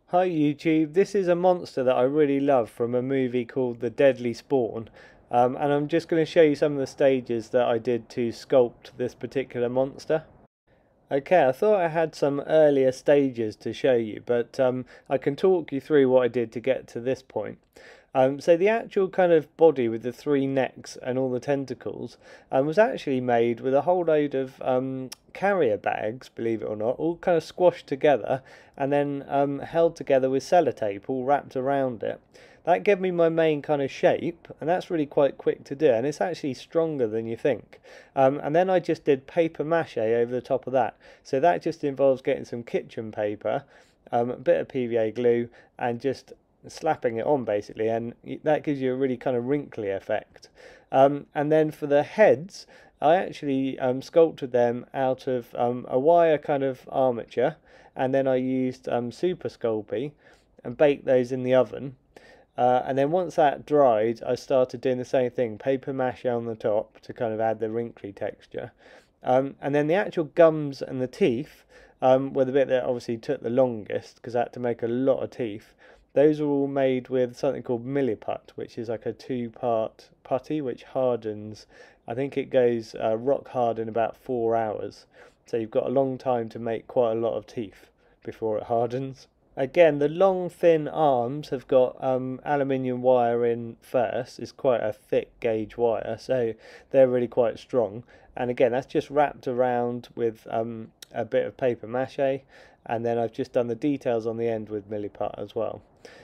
Hi YouTube, this is a monster that I really love from a movie called The Deadly Spawn, and I'm just going to show you some of the stages that I did to sculpt this particular monster. Okay, I thought I had some earlier stages to show you, but I can talk you through what I did to get to this point. So the actual kind of body with the three necks and all the tentacles was actually made with a whole load of carrier bags, believe it or not, all kind of squashed together and then held together with sellotape all wrapped around it. That gave me my main kind of shape, and that's really quite quick to do, and it's actually stronger than you think. And then I just did paper mâché over the top of that. So that just involves getting some kitchen paper, a bit of PVA glue, and just slapping it on basically, and that gives you a really kind of wrinkly effect. And then for the heads, I actually sculpted them out of a wire kind of armature, and then I used super Sculpey and baked those in the oven. And then once that dried, I started doing the same thing, paper mâché on the top to kind of add the wrinkly texture. And then the actual gums and the teeth were the bit that obviously took the longest because I had to make a lot of teeth. Those are all made with something called Milliput, which is like a two-part putty which hardens. I think it goes rock hard in about 4 hours. So you've got a long time to make quite a lot of teeth before it hardens. Again, the long thin arms have got aluminium wire in first. It's quite a thick gauge wire, so they're really quite strong. And again, that's just wrapped around with a bit of paper mâché, and then I've just done the details on the end with Milliput as well.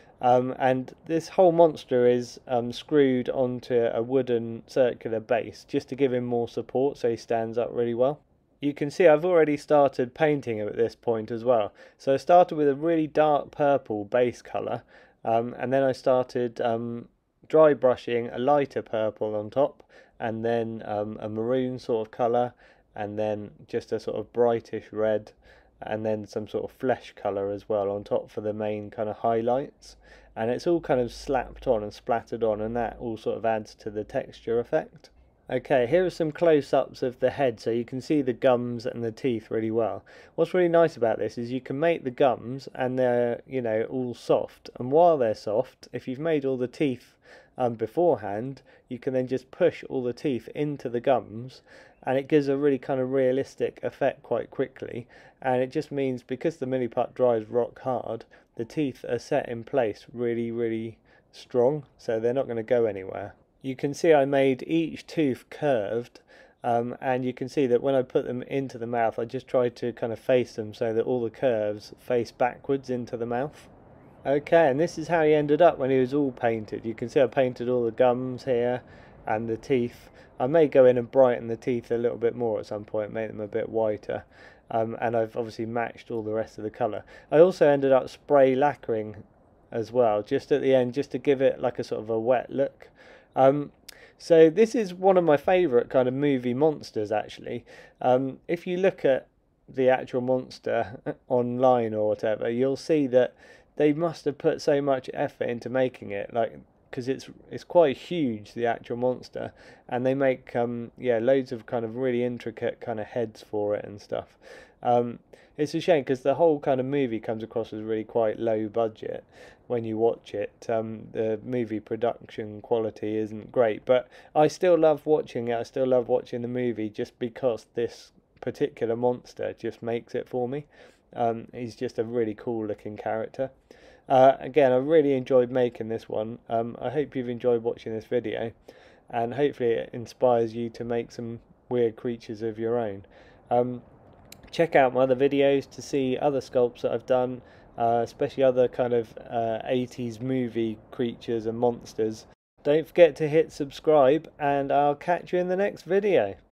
And this whole monster is screwed onto a wooden circular base just to give him more support so he stands up really well. You can see I've already started painting him at this point as well. So I started with a really dark purple base colour, and then I started dry brushing a lighter purple on top, and then a maroon sort of colour, and then just a sort of brightish red, and then some sort of flesh colour as well on top for the main kind of highlights. And it's all kind of slapped on and splattered on, and that all sort of adds to the texture effect. Okay, here are some close-ups of the head so you can see the gums and the teeth really well. What's really nice about this is you can make the gums and they're, you know, all soft. And while they're soft, if you've made all the teeth beforehand, you can then just push all the teeth into the gums, and it gives a really kind of realistic effect quite quickly. And it just means because the Milliput dries rock hard, the teeth are set in place really strong, so they're not going to go anywhere. You can see I made each tooth curved, and you can see that when I put them into the mouth, I just tried to kind of face them so that all the curves face backwards into the mouth. Okay, and this is how he ended up when he was all painted. You can see I painted all the gums here and the teeth. I may go in and brighten the teeth a little bit more at some point, make them a bit whiter. And I've obviously matched all the rest of the colour. I also ended up spray lacquering as well, just at the end, just to give it like a sort of a wet look. So this is one of my favourite kind of movie monsters actually. If you look at the actual monster online or whatever, you'll see that they must have put so much effort into making it, like, because it's quite huge, the actual monster, and they make yeah, loads of kind of really intricate kind of heads for it and stuff. It's a shame because the whole kind of movie comes across as really quite low budget when you watch it. The movie production quality isn't great, but I still love watching it. I still love watching the movie just because this particular monster just makes it for me. He's just a really cool looking character. Again, I really enjoyed making this one. I hope you've enjoyed watching this video, and hopefully it inspires you to make some weird creatures of your own. Check out my other videos to see other sculpts that I've done, especially other kind of 80s movie creatures and monsters. Don't forget to hit subscribe, and I'll catch you in the next video.